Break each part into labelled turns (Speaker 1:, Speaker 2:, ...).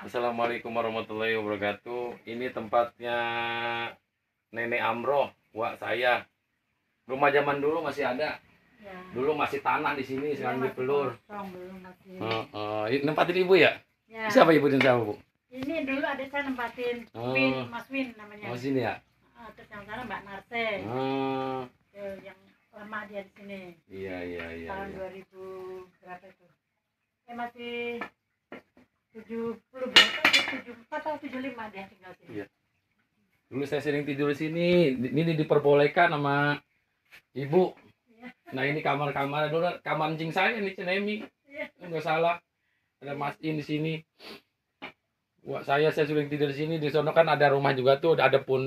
Speaker 1: Assalamualaikum warahmatullahi wabarakatuh. Ini tempatnya Nenek Amroh, wak saya. Rumah zaman dulu masih ada.
Speaker 2: Ya.
Speaker 1: Dulu masih tanah di sini, sekarang dipelur.
Speaker 2: Masih.
Speaker 1: Nempatin ibu ya?
Speaker 2: Ya.
Speaker 1: Siapa ibu dan siapa bu?
Speaker 2: Ini dulu ada saya nempatin Mas Win namanya.
Speaker 1: Oh sini ya?
Speaker 2: Terus yang sana Mbak Narse. Yang lama dia di sini.
Speaker 1: Iya.
Speaker 2: Tahun 2000 berapa itu? Masih 70 berapa? 74 atau 75 dia tinggal sini.
Speaker 1: Iya. Dulu saya sering tidur di sini. Ini diperbolehkan sama ibu.
Speaker 2: Iya.
Speaker 1: Nah ini kamar-kamar dulu, kamar anjing saya nih Cenemi.
Speaker 2: Iya.
Speaker 1: Enggak salah. Ada Mas In di sini. Wah, saya sering tidur di sini. Di sono kan ada rumah juga tuh, ada pun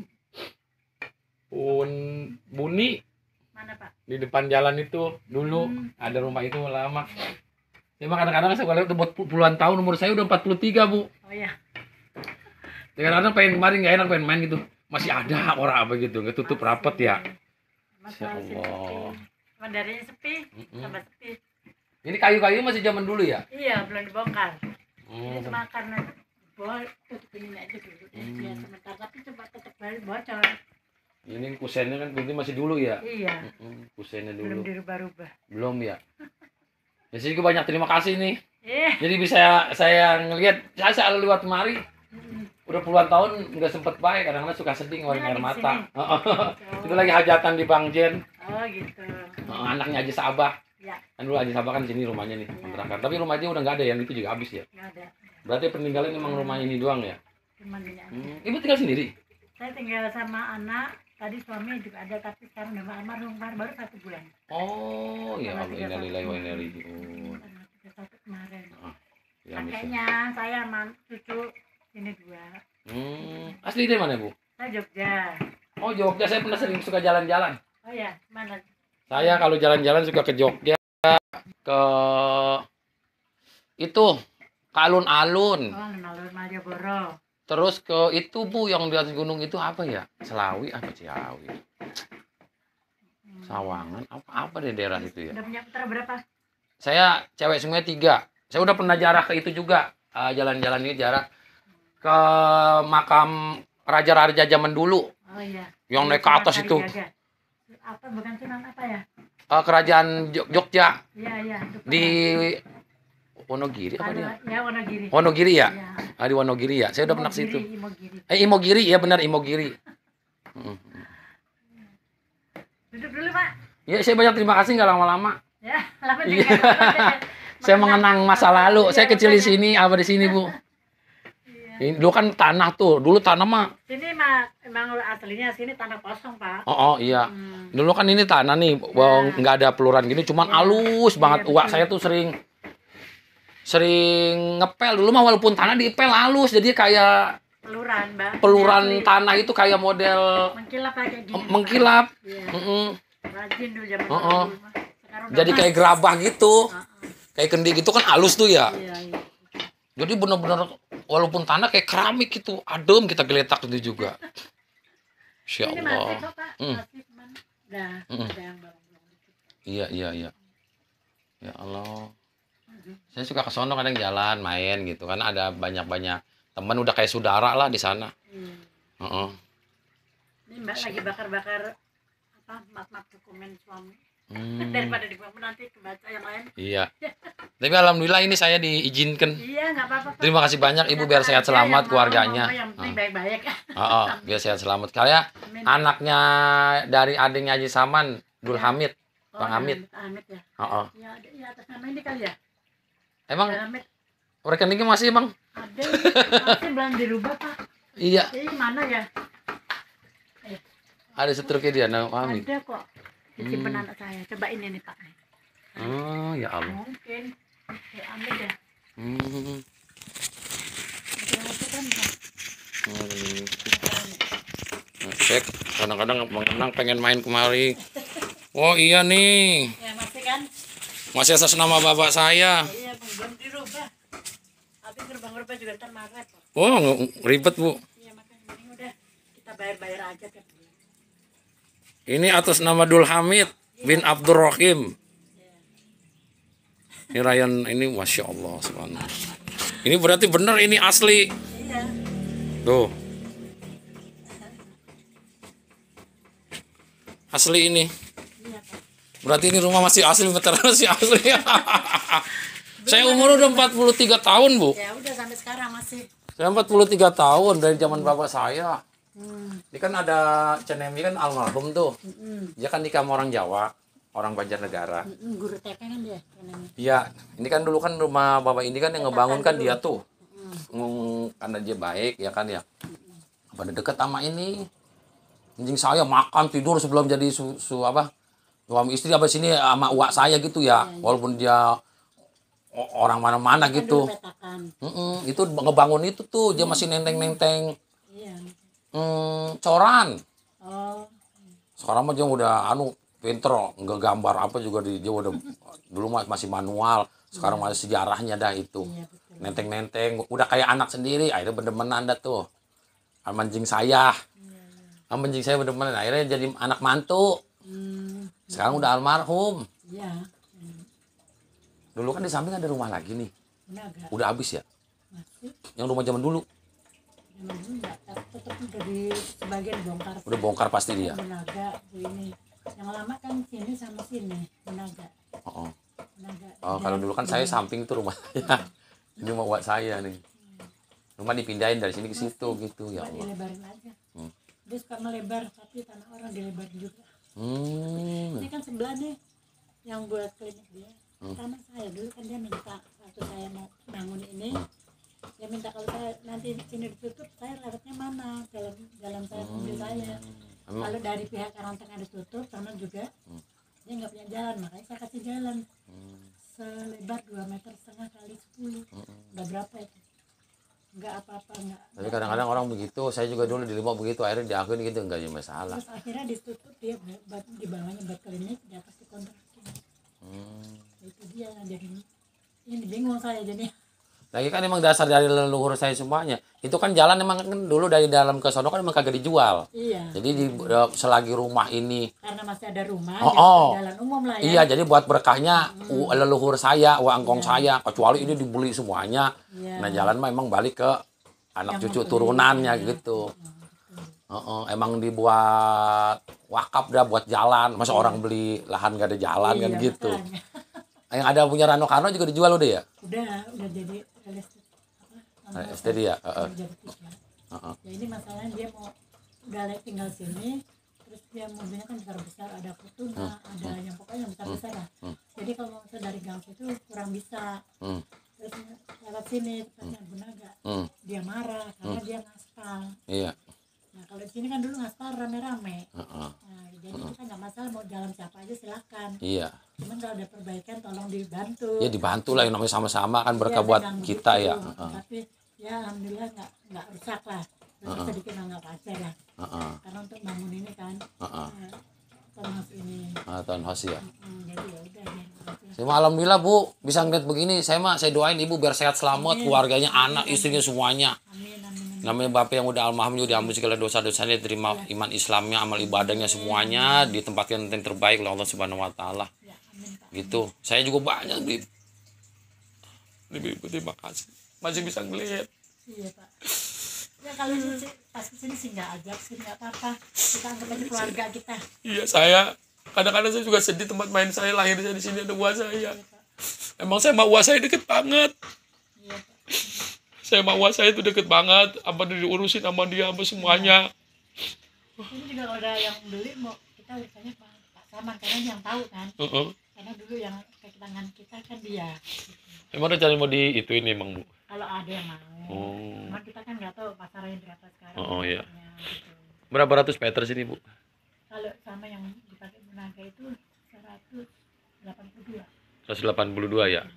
Speaker 1: Buni.
Speaker 2: Mana Pak?
Speaker 1: Di depan jalan itu dulu ada rumah itu lama. Memang kadang-kadang saya lihat udah puluhan tahun, umur saya udah 43 bu.
Speaker 2: Oh iya.
Speaker 1: Kadang-kadang pengen kemarin nggak enak pengen main gitu. Masih ada orang apa gitu, nggak tutup rapat ya.
Speaker 2: Masya Allah. Mandarinya sepi, tambah sepi.
Speaker 1: Ini kayu-kayu masih zaman dulu ya?
Speaker 2: Iya, belum dibongkar. Ini cuma karena tutup ini aja dulu. Ya, sebentar, tapi coba tetap bocor.
Speaker 1: Ini kusennya kan ini masih dulu ya?
Speaker 2: Iya.
Speaker 1: Kusennya dulu.
Speaker 2: Belum dirubah-rubah.
Speaker 1: Belum ya? Ya sih banyak terima kasih nih.
Speaker 2: Iya.
Speaker 1: Jadi bisa saya ngelihat, saya lewat kemari. Udah puluhan tahun nggak sempet baik, kadang-kadang suka sedih ngeluarin air mata. Itu lagi hajatan di Bang Jen.
Speaker 2: Oh gitu.
Speaker 1: Anaknya Haji Sabah.
Speaker 2: Ya.
Speaker 1: Kan dulu Haji Sabah kan di sini rumahnya nih, kontrakan. Tapi rumahnya udah nggak ada, yang itu juga habis ya.
Speaker 2: Nggak ada.
Speaker 1: Berarti peninggalan memang rumah ini doang ya.
Speaker 2: Cuman ini aja.
Speaker 1: Ibu tinggal sendiri?
Speaker 2: Saya tinggal sama anak. Tadi suami juga ada, tapi sekarang udah almarhum baru 1 bulan.
Speaker 1: Oh, ya Allah, innalillahi wa inna ilaihi raji'un.
Speaker 2: 31 kemarin.
Speaker 1: Ya,
Speaker 2: kakeknya saya sama cucu ini 2.
Speaker 1: Asli dari mana bu?
Speaker 2: Saya Jogja.
Speaker 1: Oh Jogja, saya pernah sering suka jalan-jalan.
Speaker 2: Oh ya, mana?
Speaker 1: Saya kalau jalan-jalan suka ke Jogja, ke itu ke alun-alun.
Speaker 2: Oh, alun-alun Malioboro.
Speaker 1: Terus ke itu bu, yang di atas gunung itu apa ya? Selawi apa Ciawi? Sawangan apa deh daerah itu ya?
Speaker 2: Udah punya putra berapa?
Speaker 1: Saya cewek sungai 3. Saya udah pernah jarak ke itu juga, jalan-jalan ini jarak ke makam raja-raja zaman dulu.
Speaker 2: Oh iya.
Speaker 1: Yang naik ke atas itu.
Speaker 2: Apa bukan Sunan apa ya?
Speaker 1: Kerajaan Jogja.
Speaker 2: Iya.
Speaker 1: Di Wonogiri apa dia?
Speaker 2: Ya, Wonogiri.
Speaker 1: Wonogiri ya?
Speaker 2: Ya.
Speaker 1: Di Wonogiri ya. Saya udah pernah ke situ.
Speaker 2: Imogiri.
Speaker 1: Imogiri, ya benar Imogiri.
Speaker 2: Duduk dulu, Pak.
Speaker 1: Ya, saya banyak terima kasih nggak lama-lama.
Speaker 2: Ya, lama
Speaker 1: Iya.
Speaker 2: juga.
Speaker 1: Saya mengenang masa lalu.
Speaker 2: Iya,
Speaker 1: Saya kecil di sini, apa di sini, Bu? Ini dulu kan tanah tuh. Dulu tanah mah.
Speaker 2: Sini mah emang aslinya sini tanah kosong, Pak.
Speaker 1: Oh, iya. Dulu kan ini tanah nih, nggak ada peluran gini, cuman halus banget. Uak saya tuh sering ngepel dulu mah, walaupun tanah diepel halus, jadi kayak
Speaker 2: peluran, Mbak.
Speaker 1: Peluran tanah itu kayak model
Speaker 2: mengkilap kayak gini.
Speaker 1: Mengkilap.
Speaker 2: Iya. Rajin dulu zaman dulu.
Speaker 1: Jadi kayak gerabah gitu. Kayak kendi gitu kan halus tuh ya.
Speaker 2: Iya.
Speaker 1: Jadi benar-benar walaupun tanah kayak keramik gitu, adem kita geletak itu juga. Insya
Speaker 2: Ini
Speaker 1: Allah.
Speaker 2: masih kok, Pak. Masih cuman ada yang belum.
Speaker 1: Iya. Ya Allah. Saya suka ke sono kadang jalan, main gitu kan, ada banyak-banyak teman, udah kayak saudara lah di sana.
Speaker 2: Ini Mbak lagi bakar-bakar map dokumen suami. Daripada dibuang nanti kebaca yang lain.
Speaker 1: Iya. Tapi alhamdulillah ini saya diizinkan.
Speaker 2: Iya, nggak apa-apa.
Speaker 1: Terima kasih banyak Ibu, biar sehat selamat keluarganya.
Speaker 2: Yang penting baik-baik.
Speaker 1: Biar sehat selamat. Kayak anaknya dari adiknya Haji Saman, Dul Hamid, Bang Hamid.
Speaker 2: Hamid ya. Ya, ada ya atas nama ini kali ya.
Speaker 1: Emang rekeningnya masih Bang?
Speaker 2: Ada, masih belum dirubah Pak.
Speaker 1: Iya.
Speaker 2: Ini mana ya?
Speaker 1: Ada setruknya dia, nama Hamid.
Speaker 2: Ada kok. Disimpan anak saya. Coba ini nih Pak.
Speaker 1: Oh ya Allah.
Speaker 2: Mungkin. Ya ambil ya.
Speaker 1: Saya kadang-kadang pengen main kemari. Oh iya nih.
Speaker 2: Ya masih kan?
Speaker 1: Masih atas nama bapak saya.
Speaker 2: Iya, belum dirubah. Tapi gerubah juga ntar marah kok.
Speaker 1: Oh ribet Bu.
Speaker 2: Iya makanya ini udah kita bayar aja kan.
Speaker 1: Ini atas nama Dul Hamid bin Abdurrahim. Ini Ryan ini, masya Allah subhanallah. Ini berarti bener ini asli.
Speaker 2: Iya.
Speaker 1: Tuh. Asli ini.
Speaker 2: Iya, Pak.
Speaker 1: Berarti ini rumah masih asli, veteran masih asli. Saya umur udah 43 tahun, Bu.
Speaker 2: Ya udah sampai sekarang masih.
Speaker 1: Saya 43 tahun dari zaman bapak saya.
Speaker 2: Hmm.
Speaker 1: Ini kan ada Cenemi kan almarhum tuh. Dia kan nikah sama orang Jawa, orang Banjarnegara.
Speaker 2: Guru TK kan dia.
Speaker 1: Iya, ini kan dulu kan rumah bapak ini kan yang ngebangun kan dia tuh. Karena dia baik ya kan ya. Pada deket sama ini. Anjing saya makan tidur sebelum jadi suami istri apa sini sama uak saya gitu ya. Walaupun dia orang mana-mana gitu. Itu ngebangun itu tuh dia masih nenteng-nenteng
Speaker 2: Iya.
Speaker 1: coran.
Speaker 2: Oh.
Speaker 1: Sekarang mah dia udah pinter ngegambar apa juga dia udah dulu masih manual. Sekarang masih sejarahnya dah itu.
Speaker 2: Iya, betul.
Speaker 1: Nenteng-nenteng udah kayak anak sendiri. Akhirnya bener-bener dah tuh. Anjing saya. Anjing saya bener-bener akhirnya jadi anak mantu. Sekarang udah almarhum.
Speaker 2: Iya.
Speaker 1: Dulu kan di samping ada rumah lagi nih.
Speaker 2: Menaga.
Speaker 1: Udah habis ya?
Speaker 2: Masih.
Speaker 1: Yang rumah zaman dulu.
Speaker 2: Memang enggak, tetap udah di sebagian bongkar.
Speaker 1: Udah bongkar pasti dia.
Speaker 2: Menaga ini. Yang lama kan sini sama sini, Menaga.
Speaker 1: Oh,
Speaker 2: Menaga.
Speaker 1: kalau dulu kan saya samping tuh rumah saya. Ini rumah buat saya nih. Rumah dipindahin dari sini ke situ gitu ya Allah.
Speaker 2: Dilebarin aja. Dia suka melebar, tapi tanah orang dilebarin juga.
Speaker 1: Hmm.
Speaker 2: Ini kan sebelah nih yang buat klinik dia. Tanah saya dulu kan dia minta waktu saya mau bangun ini. Dia minta kalau saya nanti sini ditutup, saya lewatnya mana? Jalan saya mobil saya. Kalau dari pihak Karangtengah ditutup, sana juga dia nggak punya jalan, makanya saya kasih jalan selebar 2,5 meter kali 10. Udah berapa itu? Nggak apa-apa, nggak.
Speaker 1: Tapi kadang-kadang orang begitu, saya juga dulu di rumah begitu, akhirnya diakuin gitu nggak ada masalah.
Speaker 2: Terus akhirnya ditutup dia di bawahnya buat klinik, di atas dikontrakin. Itu dia jadi ini bingung saya jadi.
Speaker 1: Lagi kan emang dasar dari leluhur saya semuanya. Itu kan jalan emang kan dulu dari dalam ke sono kan emang kagak dijual.
Speaker 2: Iya.
Speaker 1: Jadi selagi rumah ini
Speaker 2: Karena masih ada rumah, jalan umum lah ya.
Speaker 1: iya, jadi buat berkahnya leluhur saya, angkong saya, kecuali ini dibeli semuanya.
Speaker 2: Iya.
Speaker 1: Nah, jalan mah emang balik ke anak cucu turunannya gitu. Emang dibuat wakaf dah buat jalan. Masa orang beli lahan gak ada jalan kan gitu.
Speaker 2: Makanya.
Speaker 1: Yang ada punya Rano Karno juga dijual udah ya?
Speaker 2: Udah jadi
Speaker 1: STD ya?
Speaker 2: Jadi 3. Ya ini masalahnya dia mau udah tinggal sini, terus dia mobilnya kan besar-besar, ada Fortuna, ada yang pokoknya yang besar-besar lah. Jadi kalau mau dari gang situ kurang bisa. Terus lewat sini tepatnya Bunaga, dia marah karena dia ngaspal.
Speaker 1: Iya.
Speaker 2: Nah kalau di sini kan dulu ngaspal rame-rame. Nah, jadi itu kan nggak masalah, mau jalan siapa aja silakan.
Speaker 1: Iya.
Speaker 2: Cuman kalau ada perbaikan tolong dibantu.
Speaker 1: Ya dibantu lah, yang namanya sama-sama kan berkah buat kita ya.
Speaker 2: Tapi ya alhamdulillah nggak rusak lah. Terus sedikit nggak wajar lah. Karena untuk bangun ini kan townhouse ini.
Speaker 1: Townhouse ya.
Speaker 2: Jadi ya udah deh.
Speaker 1: Saya mah alhamdulillah Bu bisa ngeliat begini. Saya doain Ibu biar sehat selamat, keluarganya, anak, istrinya semuanya.
Speaker 2: Amin.
Speaker 1: Namanya Bapak yang udah almarhum juga diampuni segala dosa-dosanya, terima iman Islamnya, amal ibadahnya semuanya, ditempatkan yang terbaik oleh Allah Subhanahu wa taala.
Speaker 2: Ya, amin, Pak.
Speaker 1: Gitu. Saya juga banyak terima kasih. Masih bisa ngelihat.
Speaker 2: Iya, Pak. Ya kalau pas kesini sih nggak ajak sih, nggak apa-apa. Kita anggap aja keluarga kita.
Speaker 1: Iya, saya kadang-kadang saya juga sedih tempat main saya, lahir saya di sini ada uang saya. Emang saya sama uang saya deket banget.
Speaker 2: Iya, Pak.
Speaker 1: Saya sama uang saya itu deket banget, apa diurusin sama dia, apa semuanya.
Speaker 2: Ini juga kalau ada yang beli mau kita biasanya Pak Saman karena dia yang tahu kan. Karena dulu yang ke tangan kita kan dia.
Speaker 1: Emang rencana mau di itu ini emang Bu?
Speaker 2: Kalau ada yang mau. Cuma kita kan nggak tahu pasarnya berapa sekarang.
Speaker 1: Iya.
Speaker 2: Gitu.
Speaker 1: Berapa ratus meter sini Bu?
Speaker 2: Kalau sama yang dipakai Bunaga itu 182.
Speaker 1: 182 ya.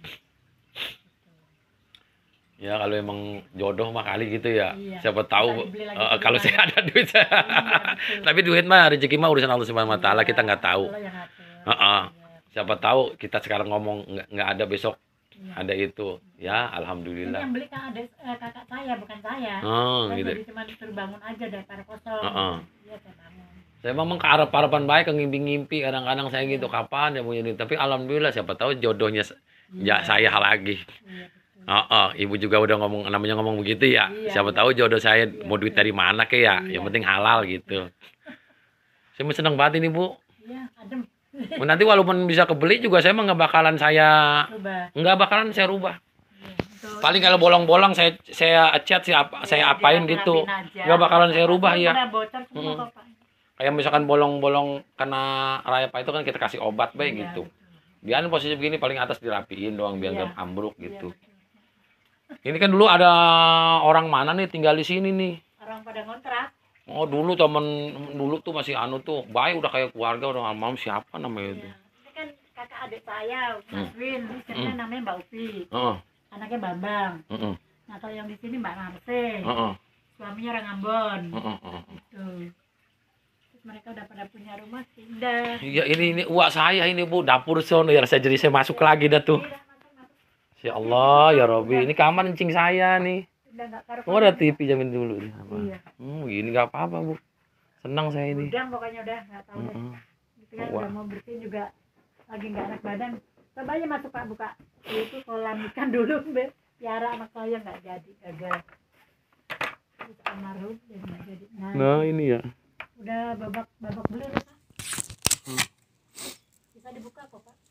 Speaker 1: Ya kalau emang jodoh mah kali gitu ya.
Speaker 2: Iya.
Speaker 1: Siapa tahu kalau
Speaker 2: lagi.
Speaker 1: saya ada duit. Tapi duit mah rezeki mah urusan Allah Subhanahu wa taala, kita nggak tahu. Siapa tahu kita sekarang ngomong nggak ada, besok ada itu. Ya alhamdulillah.
Speaker 2: Ini yang beli kan ada kakak saya, bukan saya. Saya
Speaker 1: Gitu.
Speaker 2: jadi cuma disuruh bangun aja daripada kosong. Iya, saya bangun.
Speaker 1: Saya memang keharap-harapan baik, ngimpi-ngimpi kadang-kadang saya gitu, kapan ya punya duit. Tapi alhamdulillah siapa tahu jodohnya saya lagi.
Speaker 2: Iya, betul.
Speaker 1: Oh, oh, ibu juga udah ngomong, namanya ngomong begitu ya.
Speaker 2: Iya,
Speaker 1: Siapa
Speaker 2: iya.
Speaker 1: tahu jodoh saya
Speaker 2: Iya,
Speaker 1: mau duit
Speaker 2: iya.
Speaker 1: dari mana ke ya.
Speaker 2: Iya.
Speaker 1: Yang penting halal gitu. Saya mau seneng banget ini Bu.
Speaker 2: Iya, adem.
Speaker 1: Nanti walaupun bisa kebeli juga saya mah nggak bakalan
Speaker 2: Coba.
Speaker 1: nggak bakalan saya rubah.
Speaker 2: Iya, betul.
Speaker 1: Paling kalau bolong-bolong saya cat saya
Speaker 2: Iya,
Speaker 1: apain
Speaker 2: dia
Speaker 1: gitu.
Speaker 2: rapin aja.
Speaker 1: Nggak bakalan saya rubah
Speaker 2: Kalau
Speaker 1: ya.
Speaker 2: udah bocor semua
Speaker 1: Mm.
Speaker 2: kok, Pak.
Speaker 1: Kayak misalkan bolong-bolong kena rayap itu kan kita kasih obat baik
Speaker 2: Iya,
Speaker 1: gitu.
Speaker 2: betul.
Speaker 1: Biarin posisi begini paling atas dirapiin doang biar
Speaker 2: Iya.
Speaker 1: nggak ambruk
Speaker 2: Iya,
Speaker 1: gitu.
Speaker 2: betul.
Speaker 1: Ini kan dulu ada orang mana nih tinggal di sini nih.
Speaker 2: Orang pada ngontrak.
Speaker 1: Oh dulu temen dulu tuh masih anu tuh baik udah kayak keluarga udah malam siapa namanya itu.
Speaker 2: Iya. Ini kan kakak adik saya, Mas Win. Ini sebenarnya namanya Mbak Upi.
Speaker 1: Heeh.
Speaker 2: Anaknya Bambang.
Speaker 1: Heeh.
Speaker 2: Nah, kalau yang di sini Mbak Narse.
Speaker 1: Heeh.
Speaker 2: Suaminya orang Ambon.
Speaker 1: Heeh. Heeh.
Speaker 2: Gitu. Terus mereka udah pada punya rumah pindah.
Speaker 1: Iya ini uak saya ini Bu dapur sono ya saya jadi saya masuk lagi dah tuh.
Speaker 2: Iya, masuk.
Speaker 1: Ya Allah ya Robi ini kamar encing saya nih.
Speaker 2: Udah nggak karu.
Speaker 1: Oh ada TV jamin dulu nih.
Speaker 2: Iya.
Speaker 1: Gini nggak apa-apa Bu. Senang saya ini.
Speaker 2: Udah pokoknya udah nggak tahu deh.
Speaker 1: Heeh.
Speaker 2: Gitu kan
Speaker 1: Wah.
Speaker 2: udah mau bersihin juga lagi nggak enak badan. Coba aja masuk Pak buka. Itu kolam ikan dulu piara anak saya nggak jadi gagal. Terus almarhum dan nggak jadi.
Speaker 1: Nah ini ya.
Speaker 2: Udah babak belur Pak. Bisa dibuka kok Pak.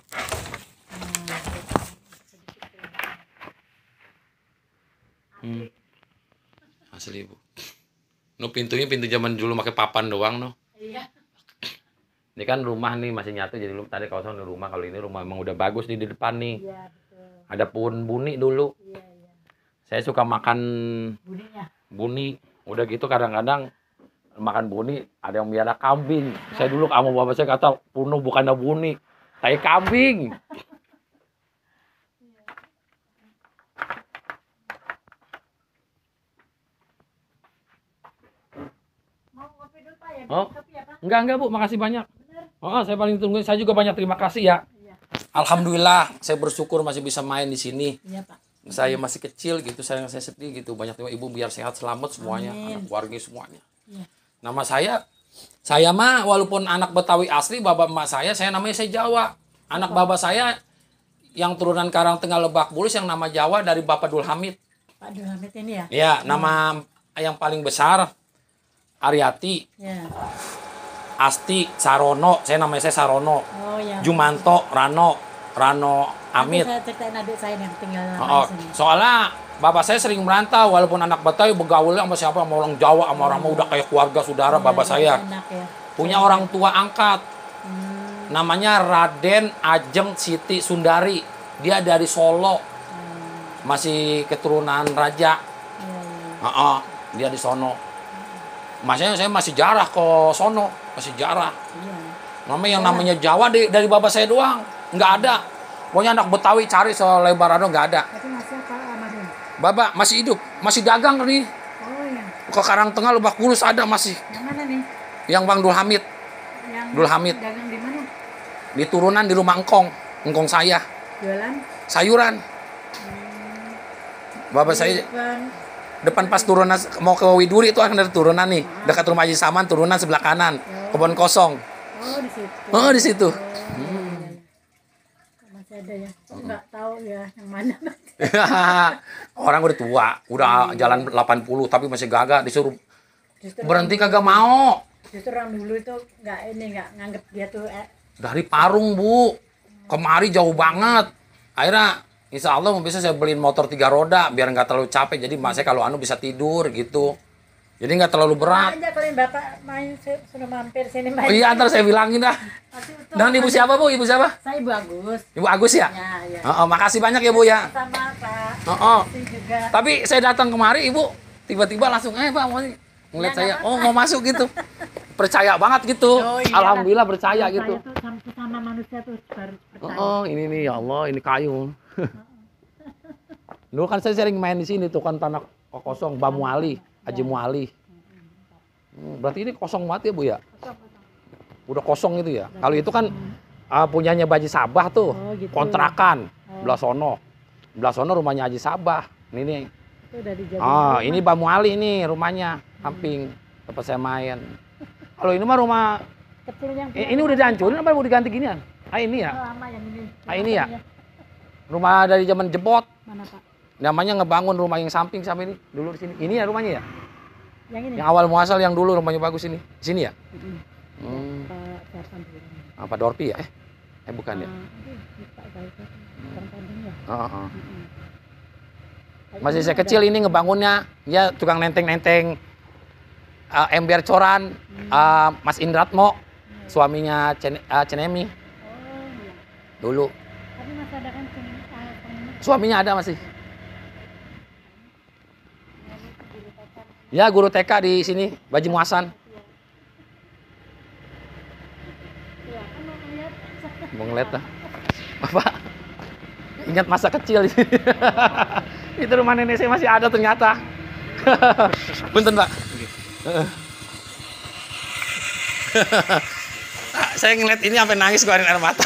Speaker 1: Asli Bu. No pintunya pintu zaman dulu pakai papan doang no.
Speaker 2: Iya.
Speaker 1: Ini kan rumah nih masih nyatu jadi tadi kosong di rumah kalau ini rumah emang udah bagus nih di depan nih.
Speaker 2: Iya betul.
Speaker 1: Ada pohon buni dulu.
Speaker 2: Iya iya.
Speaker 1: Saya suka makan
Speaker 2: Buninya.
Speaker 1: buni. Udah gitu kadang-kadang makan buni ada yang miara kambing. Saya dulu sama bapak saya kata punuh bukannya buni, tai kambing.
Speaker 2: Mau ngopi dulu Pak ya?
Speaker 1: Oh.
Speaker 2: Kopi ya Pak?
Speaker 1: Enggak Bu, makasih banyak.
Speaker 2: Bener.
Speaker 1: Oh, saya paling tungguin. Saya juga banyak terima kasih ya.
Speaker 2: Iya.
Speaker 1: Alhamdulillah, saya bersyukur masih bisa main di sini.
Speaker 2: Iya Pak.
Speaker 1: Saya masih kecil gitu, saya sedih gitu. Banyak terima ibu biar sehat selamat semuanya,
Speaker 2: Amin.
Speaker 1: anak keluarga semuanya.
Speaker 2: Iya.
Speaker 1: Nama saya mah walaupun anak Betawi asli, bapak emak saya namanya saya Jawa. Anak bapak saya yang turunan Karangtengah Lebak Bulus yang nama Jawa dari Bapak Dul Hamid.
Speaker 2: Pak Dul Hamid ini ya?
Speaker 1: Ya, nama yang paling besar Aryati,
Speaker 2: Ya.
Speaker 1: Asti, Sarono, saya Sarono.
Speaker 2: Oh ya.
Speaker 1: Jumanto, Rano Amit.
Speaker 2: Saya ceritain adik saya yang tinggal
Speaker 1: Oh,
Speaker 2: di sini.
Speaker 1: soalnya bapak saya sering merantau walaupun anak Betawi bergaulnya sama siapa sama orang Jawa sama orang udah kayak keluarga saudara bapak saya.
Speaker 2: Enak ya.
Speaker 1: Punya orang tua angkat.
Speaker 2: Hmm.
Speaker 1: Namanya Raden Ajeng Siti Sundari. Dia dari Solo. Masih keturunan raja.
Speaker 2: Iya, iya.
Speaker 1: Heeh, dia di sono. Masanya saya masih jarah ke sono, masih jarah.
Speaker 2: Iya.
Speaker 1: Namanya Jawa dari bapak saya doang, nggak ada. Pokoknya anak Betawi cari selebar anu nggak ada.
Speaker 2: Tapi masih apa almarhum?
Speaker 1: Bapak masih hidup, masih dagang nih.
Speaker 2: Oh ya.
Speaker 1: Ke Karangtengah Lebak Bulus ada masih.
Speaker 2: Yang mana nih?
Speaker 1: Yang Bang Dul Hamid,
Speaker 2: Yang
Speaker 1: Dul Hamid.
Speaker 2: dagang di mana?
Speaker 1: Di turunan di rumah engkong saya.
Speaker 2: Jualan?
Speaker 1: Sayuran. Bapak saya
Speaker 2: Depan.
Speaker 1: depan pas turunan mau ke Widuri itu akan ada turunan nih. Dekat rumah Haji Saman turunan sebelah kanan. Kebun kosong.
Speaker 2: Oh di situ.
Speaker 1: Oh di situ.
Speaker 2: Masih ada ya. Kok nggak tahu ya yang mana?
Speaker 1: Orang udah tua, udah jalan 80 tapi masih gagah disuruh
Speaker 2: Justru
Speaker 1: berhenti kagak mau.
Speaker 2: Justru orang dulu itu nggak nganggep dia tuh
Speaker 1: Dari Parung, Bu. Kemari jauh banget. Akhirnya insya Allah bisa saya beliin motor 3 roda biar nggak terlalu capek. Jadi saya kalau anu bisa tidur gitu. Jadi nggak terlalu berat.
Speaker 2: aja kalian bapak main sudah mampir sini main.
Speaker 1: Oh iya, ntar saya bilangin dah.
Speaker 2: Masih utuh.
Speaker 1: Dan ibu siapa, Bu? Ibu siapa?
Speaker 2: Saya Ibu Agus.
Speaker 1: Ibu Agus ya?
Speaker 2: Ya, ya.
Speaker 1: Oh, makasih banyak ya, Bu ya.
Speaker 2: Sama Pak.
Speaker 1: Oh.
Speaker 2: Masih juga.
Speaker 1: Tapi saya datang kemari, Ibu tiba-tiba langsung, Pak, mau ngeliat saya. Oh, mau masuk gitu. Percaya banget gitu.
Speaker 2: Oh, iya.
Speaker 1: Alhamdulillah percaya gitu.
Speaker 2: Saya tuh sama manusia tuh harus percaya.
Speaker 1: Oh, ini nih ya Allah, ini kayu. Dulu kan saya sering main di sini tuh kan tanah kosong, Mbak Muali, Haji Muali. Berarti ini kosong banget ya, Bu ya? Udah kosong itu ya. Kalau itu kan punyanya Baji Sabah tuh,
Speaker 2: Oh, gitu.
Speaker 1: kontrakan, belah sono. Belah sono rumahnya Haji Sabah. Ini nih.
Speaker 2: Itu udah dijadiin
Speaker 1: Ah,
Speaker 2: rumah.
Speaker 1: ini Mbak Muali nih rumahnya, samping tempat saya main. Kalau ini mah rumah
Speaker 2: Kecil yang
Speaker 1: ini udah dihancurin apa mau diganti ginian? Ah ini ya.
Speaker 2: lama yang ini.
Speaker 1: Ah, ini ya? Rumah dari zaman jebot.
Speaker 2: Mana Pak?
Speaker 1: Namanya ngebangun rumah yang samping sama ini dulu di sini. Ini ya rumahnya ya?
Speaker 2: Yang ini?
Speaker 1: Yang awal muasal yang dulu rumahnya bagus ini. Di sini ya?
Speaker 2: Pak Sersan dulu.
Speaker 1: Apa Dorpi ya? Bukan ya?
Speaker 2: Pak Sersan. Orang Bandung ya?
Speaker 1: Masih saya kecil ini ngebangunnya. Ya tukang nenteng-nenteng ember coran. Mas Indratmo. Suaminya Cenemi.
Speaker 2: Oh iya.
Speaker 1: Dulu.
Speaker 2: Tapi masih ada kan
Speaker 1: Suaminya ada masih. Ya guru TK di sini, Baji Muasan. Mau ngeliat lah. Bapak, ingat masa kecil. Itu rumah nenek saya masih ada ternyata. Punten Pak. Saya ngeliat ini sampai nangis keluarin air mata.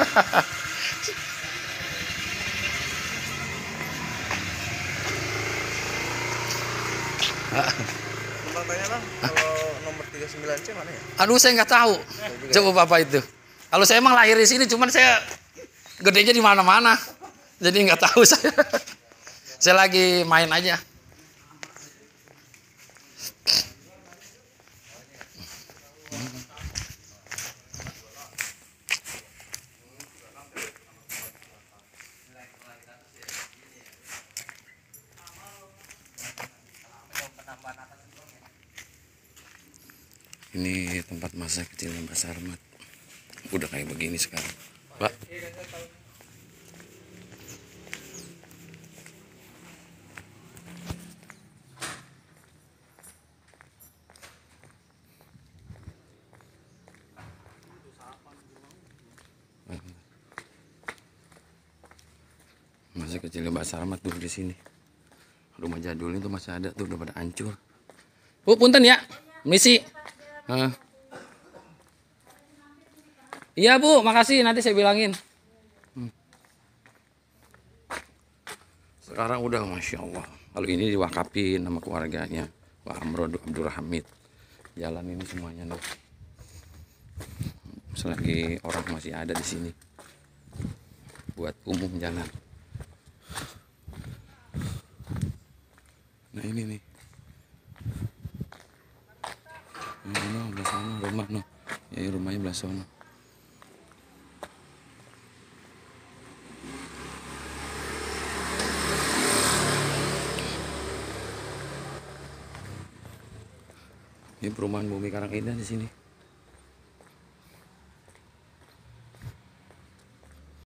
Speaker 3: Bang tanya bang, kalau nomor 39C mana ya?
Speaker 1: Aduh saya nggak tahu. Coba Bapak itu. Kalau saya emang lahir di sini, cuman saya gedenya di mana-mana. Jadi nggak tahu saya. Saya lagi main aja. Ini tempat masa kecilnya Mbak Sarmat. Udah kayak begini sekarang, Pak. Masa kecilnya Mbak Sarmat tuh di sini. Rumah jadul itu masih ada tuh, udah pada hancur. Bu, punten ya. Misi. Iya Bu, makasih, nanti saya bilangin. Sekarang udah Masya Allah. Kalau ini diwakafin sama keluarganya Pak Amro Abdurrahmid. Jalan ini semuanya loh. Selagi orang masih ada di sini buat umum jalan. Nah ini nih. Ini belah sana rumah no. Ya rumahnya belah sana. Ini perumahan Bumi Karang Indah di sini.